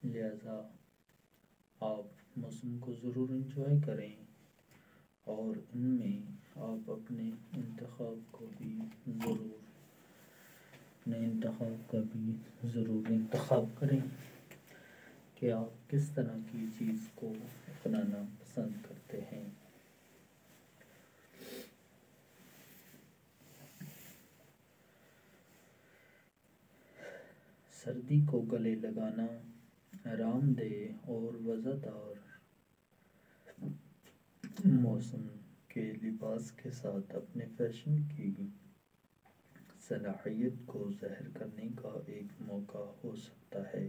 لہذا آپ موسم کو ضرور انجوائے کریں اور ان میں آپ اپنے انتخاب کا بھی ضرور انتخاب کریں کہ آپ کس طرح کی چیز کو اپنانا پسند کرتے ہیں۔ سردی کو گلے لگانا آرام دہ اور وزادار موسم کے لباس کے ساتھ اپنے فیشن کی صلاحیت کو ظاہر کرنے کا ایک موقع ہو سکتا ہے۔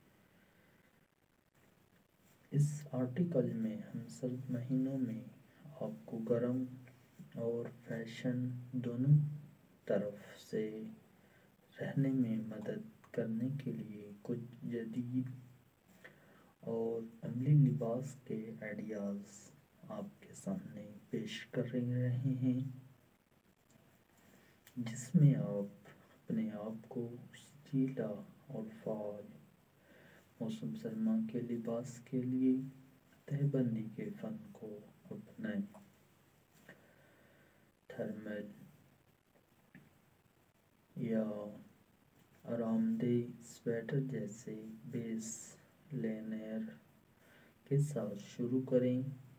اس آرٹیکل میں ہم سرد مہینوں میں آپ کو گرم اور فیشن دونوں طرف سے رہنے میں مدد کرنے کے لیے کچھ جدید اور عملی لباس کے آئیڈیاز آپ کے سامنے پیش کر رہے ہیں، جس میں آپ اپنے آپ کو سجیلا اور فعال موسم سرما کے لباس کے لیے تہہ بندی کے فن کو اپنائیں۔ تھرمل یا آرام دہ سویٹر جیسے بیس لائنر کے ساتھ شروع کریں۔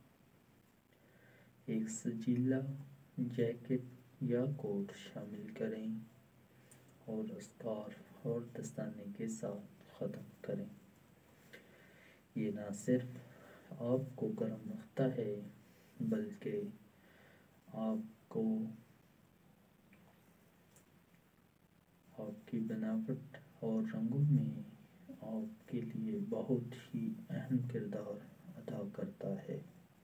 ایک سجیلا جیکٹ یا کوٹ شامل کریں اور اسکارف اور دستانے کے ساتھ ختم کریں۔ یہ نہ صرف آپ کو گرم رکھتا ہے بلکہ آپ کی بناوٹ اور رنگوں میں آپ کے لیے بہت ہی اہم کردار ادا کرتا ہے۔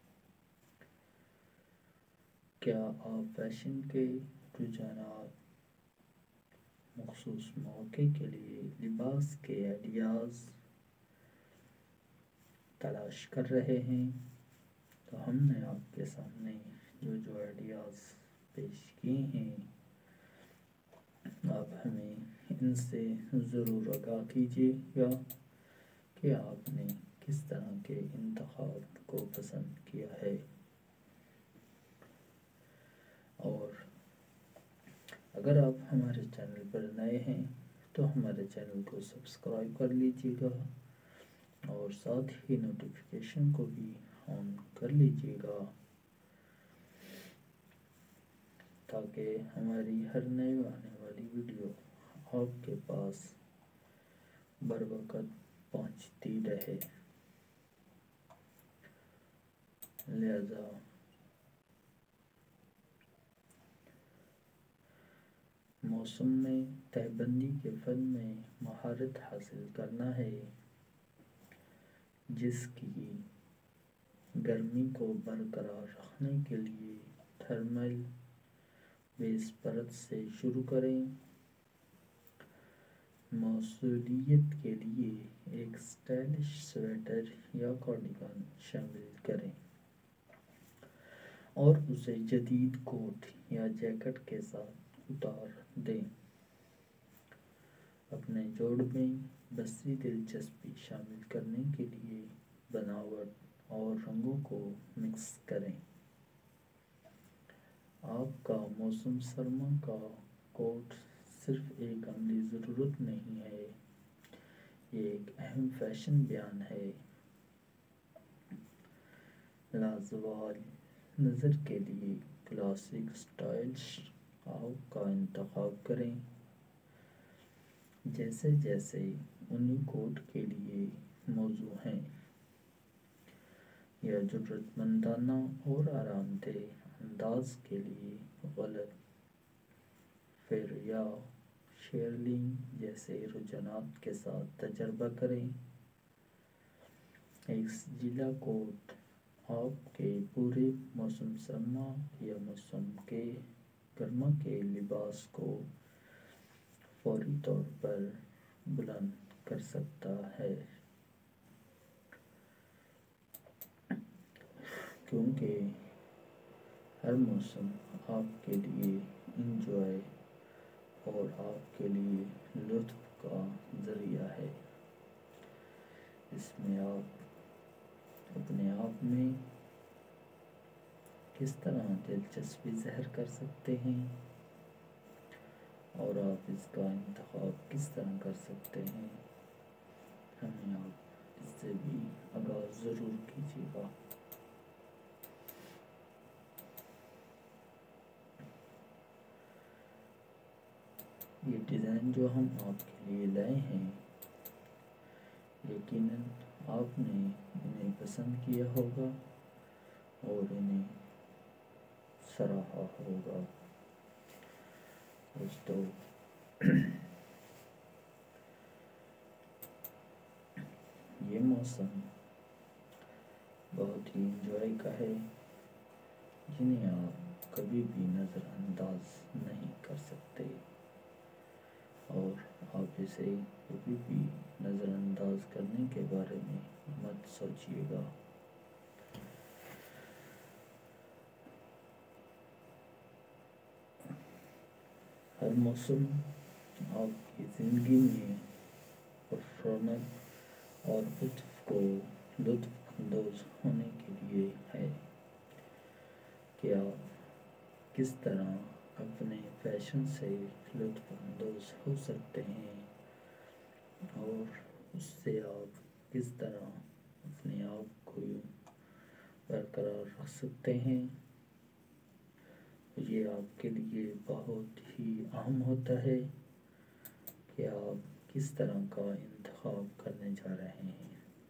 کیا آپ فیشن کے رجحانات، مخصوص موقع کے لیے لباس کے آئیڈیاز تلاش کر رہے ہیں؟ تو ہم نے آپ کے سامنے جو آئیڈیاز پیش کیے ہیں، آپ ہمیں ان سے ضرور آگاہ کیجیے گا کہ آپ نے کس طرح کے انتخاب کو پسند کیا ہے۔ اور اگر آپ ہمارے چینل پر نئے ہیں تو ہمارے چینل کو سبسکرائب کر لیجیے گا اور ساتھ ہی نوٹیفیکیشن کو بھی آن کر لیجیے گا تاکہ ہماری ہر نئے آنے والی ویڈیو آپ کے پاس بر وقت پہنچتی رہے۔ لہذا موسم میں تہہ بندی کے فن میں مہارت حاصل کرنا ہے، جس کی گرمی کو برقرار رکھنے کے لیے تھرمل بیس پرت سے شروع کریں۔ موصلیت کے لیے ایک اسٹائلش سویٹر یا کارڈیگن شامل کریں اور اسے جدید کوٹ یا جیکٹ کے ساتھ اتار دیں۔ اپنے جوڑ میں بصری دلچسپی شامل کرنے کے لیے بناوٹ اور رنگوں کو مکس کریں۔ آپ کا موسم سرما کا کوٹ صرف ایک عملی ضرورت نہیں ہے، یہ ایک اہم فیشن بیان ہے۔ لازوال نظر کے لیے کلاسک سٹائلش آپ کا انتخاب کریں، جیسے اونی کوٹ کے لیے موزوں ہیں، یا ضرورت مندانہ اور آرام دہ انداز کے لیے غلط فر یا شیرلنگ جیسے رجحانات کے ساتھ تجربہ کریں۔ ایک سجیلا کوٹ آپ کے پورے موسم سرما یا موسم گرما کے لباس کو فوری طور پر بلند کر سکتا ہے، کیونکہ ہر موسم آپ کے لیے انجوائے اور آپ کے لیے لطف کا ذریعہ ہے۔ اپنے آپ میں کس طرح دلچسپی ظاہر کر سکتے ہیں اور آپ اس کا انتخاب کس طرح کر سکتے ہیں، ہمیں آپ اس سے بھی آگاہ ضرور کیجیے گا۔ یہ ڈیزائن جو ہم آپ کے لیے لائے ہیں، یقیناً آپ نے انہیں پسند کیا ہوگا اور انہیں سراہا ہوگا۔ دوستو، یہ موسم بہت ہی انجوائے کا ہے، جنہیں آپ کبھی بھی نظر انداز نہیں کر سکتے اور آپ اسے کبھی بھی نظر انداز کرنے کے بارے میں مت سوچیے گا۔ ہر موسم آپ کی زندگی میں رونق اور لطف اندوز ہونے کے لیے ہے کہ آپ کس طرح اپنے فیشن سے لطف اندوز ہو سکتے ہیں اور اس سے آپ کس طرح اپنے آپ کو برقرار رکھ سکتے ہیں۔ یہ آپ کے لیے بہت ہی اہم ہوتا ہے کہ آپ کس طرح کا انتخاب کرنے جا رہے ہیں۔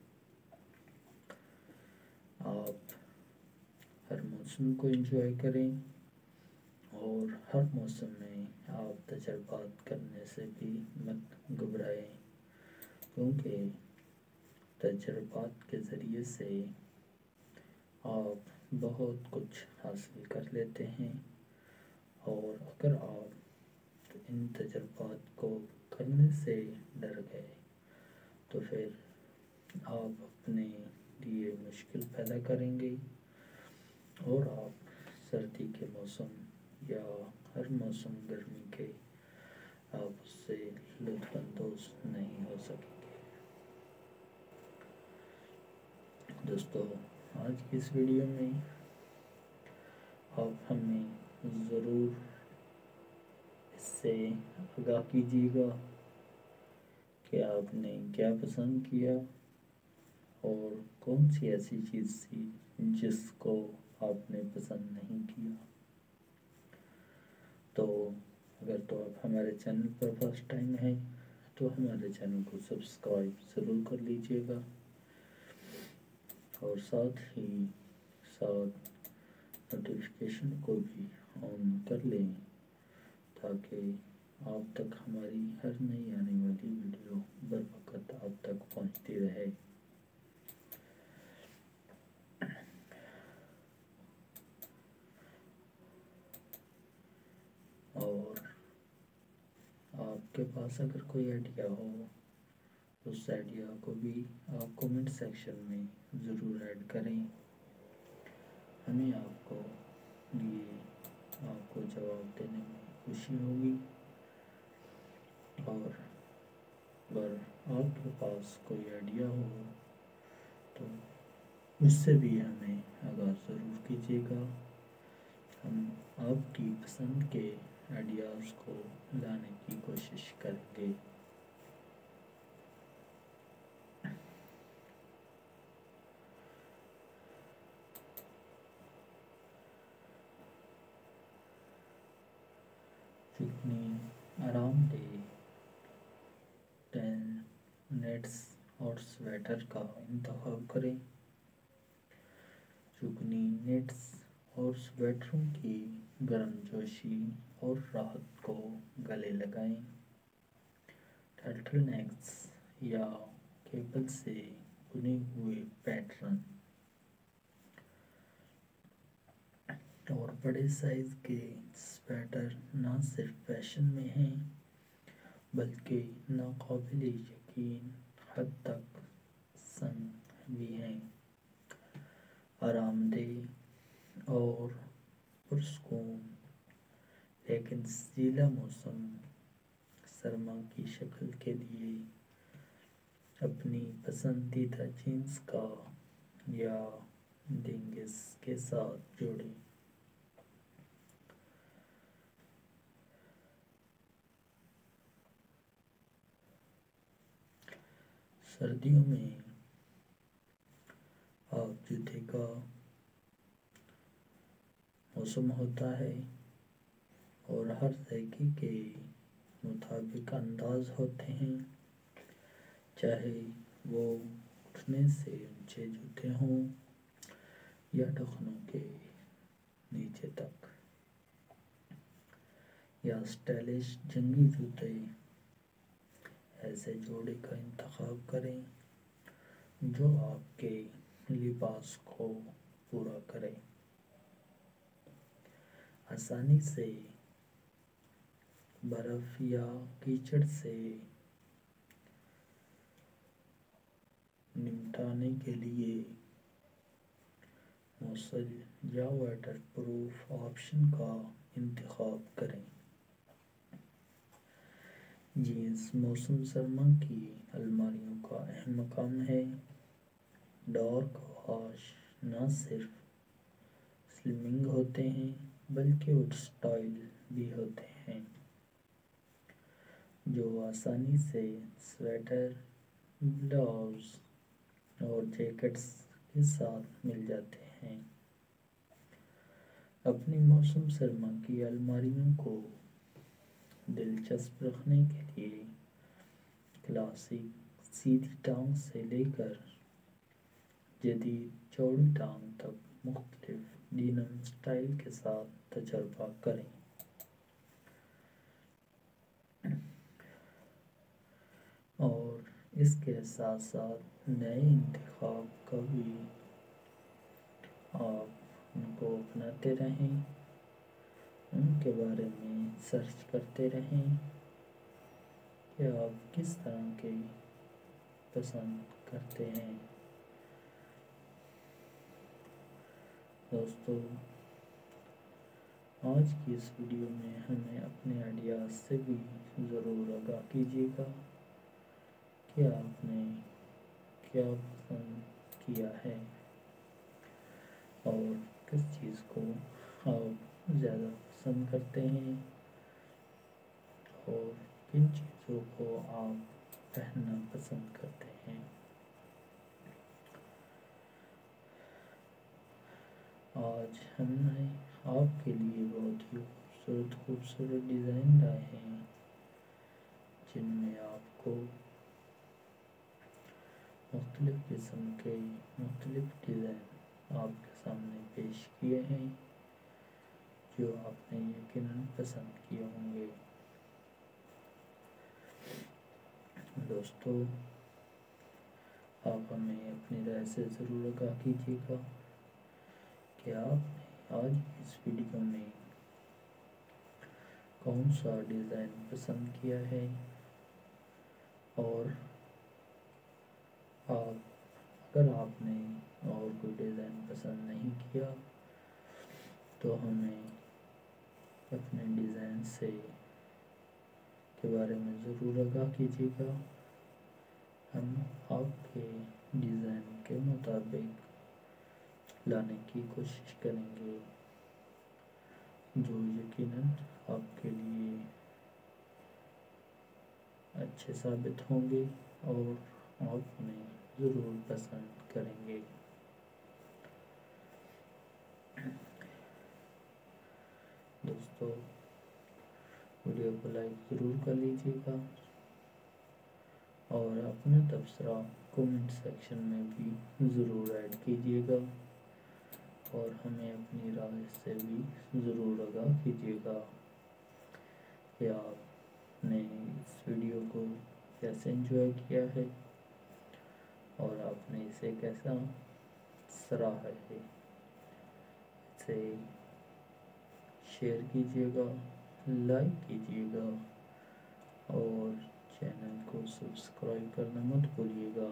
آپ ہر موسم کو انجوائے کریں اور ہر موسم میں آپ تجربات کرنے سے بھی مت گھبرائیں، کیونکہ تجربات کے ذریعے سے آپ بہت کچھ حاصل کر لیتے ہیں، اور اگر آپ ان تجربات کو کرنے سے ڈر گئے تو پھر آپ اپنے لیے مشکل پیدا کریں گے اور آپ سردی کے موسم یا ہر موسم گرمی کے آپ اس سے لطف اندوز نہیں ہو سکیں گے۔ دوستو، آج کی اس ویڈیو میں آپ ہمیں ضرور اس سے آگاہ کیجیے گا کہ آپ نے کیا پسند کیا اور کون سی ایسی چیز تھی جس کو آپ نے پسند نہیں کیا۔ تو اگر تو آپ ہمارے چینل پر فرسٹ ٹائم ہیں تو ہمارے چینل کو سبسکرائب ضرور کر لیجیے گا اور ساتھ نوٹیفیکیشن کو بھی آن کر لیں تاکہ آپ تک ہماری ہر نئی آنے والی ویڈیو بروقت آپ تک پہنچتی رہے۔ اور آپ کے پاس اگر کوئی آئیڈیا ہو، اس آئیڈیا کو بھی آپ کومنٹ سیکشن میں ضرور ایڈ کریں، ہمیں آپ کو جواب دینے میں خوشی ہوگی۔ اور اگر آپ کے پاس کوئی آئیڈیا ہو تو اس سے بھی ہمیں آگاہ ضرور کیجیے گا، ہم آپ کی پسند کے آئیڈیاز کو لانے کی کوشش کریں گے۔ چکنی آرام دہ نیٹس اور سویٹر کا انتخاب کریں۔ چکنی نیٹس اور سویٹروں کی گرم جوشی اور راحت کو گلے لگائیں۔ ٹرٹل نیکس یا کیبل سے بنے ہوئے پیٹرن اور بڑے سائز کے سویٹر نہ صرف فیشن میں ہیں بلکہ ناقابل یقین حد تک سن بھی ہیں۔ آرام دہ اور پرسکون لیکن ضیلا موسم سرما کی شکل کے لیے اپنی پسندیدہ جینس کا یا لینگس کے ساتھ جوڑیں۔ سردیوں میں آپ جوتے کا موسم ہوتا ہے اور ہر ذائقے کے مطابق انداز ہوتے ہیں، چاہے وہ گھٹنے سے اونچے جوتے ہوں یا ٹخنوں کے نیچے تک، یا اسٹائلش جنگی جوتے۔ ایسے جوڑے کا انتخاب کریں جو آپ کے لباس کو پورا کرے، آسانی سے برف یا کیچڑ سے نمٹانے کے لیے موصل یا واٹر پروف آپشن کا انتخاب کریں۔ جینس موسم سرما کی الماریوں کا اہم مقام ہے۔ ڈارک واش نہ صرف سلمنگ ہوتے ہیں بلکہ وہ سٹائل بھی ہوتے ہیں، جو آسانی سے سویٹر، بلاؤز اور جیکٹس کے ساتھ مل جاتے ہیں۔ اپنی موسم سرما کی الماریوں کو دلچسپ رکھنے کے لیے کلاسک سیدھی ٹانگ سے لے کر جدید چوڑی ٹانگ تک مختلف ڈینم سٹائل کے ساتھ تجربہ کریں۔ اور اس کے ساتھ ساتھ نئے انتخاب کا بھی آپ ان کو اپناتے رہیں، ان کے بارے میں سرچ کرتے رہیں کہ آپ کس طرح کے پسند کرتے ہیں۔ دوستو، آج کی اس ویڈیو میں ہمیں اپنے آئیڈیاز سے بھی ضرور آگاہ کیجیے گا کہ آپ نے کیا پسند کیا ہے اور کس چیز کو آپ زیادہ پسند کرتے ہیں اور کن چیزوں کو آپ پہننا پسند کرتے ہیں۔ آج ہم نے آپ کے لیے بہت ہی خوبصورت ڈیزائن لائے ہیں، جن میں آپ کو مختلف قسم کے مختلف ڈیزائن آپ کے سامنے پیش کیے ہیں، جو آپ نے یقیناً پسند کیے ہوں گے۔ دوستو، آپ ہمیں اپنی رائے سے ضرور آگاہ کیجیے گا کہ آپ نے آج اس ویڈیو میں کون سا ڈیزائن پسند کیا ہے، اور اگر آپ نے اور کوئی ڈیزائن پسند نہیں کیا تو ہمیں اپنے ڈیزائن کے بارے میں ضرور آگاہ کیجیے گا۔ ہم آپ کے ڈیزائن کے مطابق لانے کی کوشش کریں گے، جو یقیناً آپ کے لیے اچھے ثابت ہوں گے اور آپ انہیں ضرور پسند کریں گے۔ دوستو، ویڈیو کو لائک ضرور کر لیجیے گا اور اپنا تبصرہ کومنٹ سیکشن میں بھی ضرور ایڈ کیجیے گا، اور ہمیں اپنی رائے سے بھی ضرور آگاہ کیجیے گا کہ آپ نے اس ویڈیو کو کیسے انجوائے کیا ہے اور آپ نے اسے کیسا سراہا ہے۔ اسے شیئر کیجیے گا، لائک کیجیے گا اور چینل کو سبسکرائب کرنا مت بھولیے گا،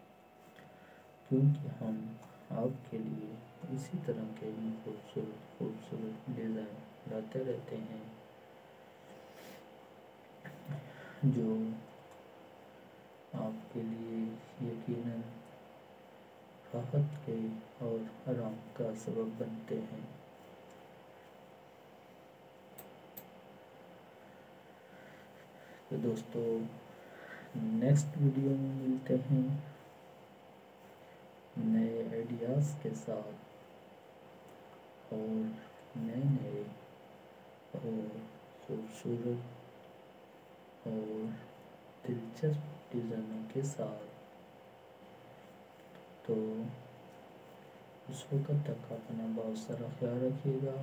کیونکہ ہم آپ کے لیے اسی طرح کے ہی خوبصورت ڈیزائن لاتے رہتے ہیں، جو آپ کے لیے یقیناً راحت کے اور آرام کا سبب بنتے ہیں۔ تو دوستو نیکسٹ ویڈیو میں ملتے ہیں نئے آئیڈیاز کے ساتھ اور نئے اور خوبصورت اور دلچسپ ڈیزائنوں کے ساتھ۔ تو اس وقت تک اپنا بہت سارا خیال رکھیے گا۔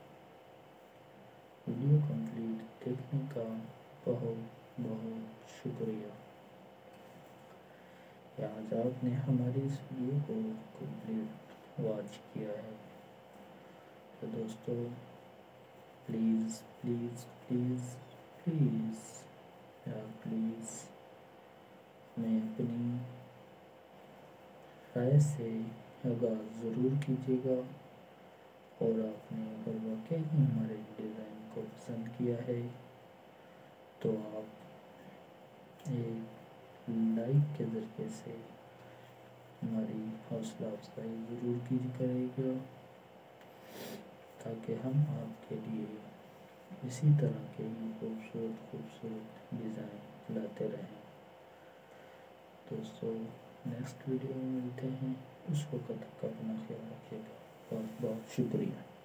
ویڈیو کمپلیٹ دیکھنے کا بہت بہت شکریہ۔ آج آپ نے ہماری اس ویڈیو کو کمپلیٹ واچ کیا ہے۔ تو دوستو please please please please please ہمیں اپنی رائے سے آغاز ضرور کیجیے گا، اور آپ نے اگر واقعی ہمارے ڈیزائن کو پسند کیا ہے تو آپ ایک لائک کے ذریعے سے ہماری حوصلہ افزائی ضرور کرے گا، تاکہ ہم آپ کے لیے اسی طرح کے خوبصورت ڈیزائن لاتے رہیں۔ دوستو نیکسٹ ویڈیو میں ملتے ہیں، اس وقت تک اپنا خیال رکھیے گا۔ بہت بہت شکریہ۔